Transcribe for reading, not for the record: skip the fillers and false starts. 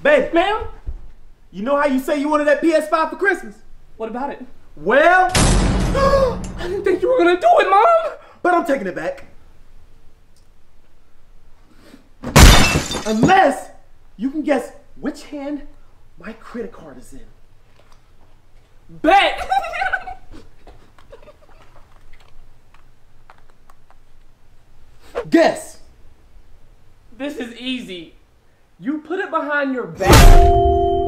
Baby, Ma'am? you know how you say you wanted that PS5 for Christmas? What about it? Well, I didn't think you were gonna do it, Mom! but I'm taking it back. Unless you can guess which hand my credit card is in. Bet! Guess. This is easy. You put it behind your back.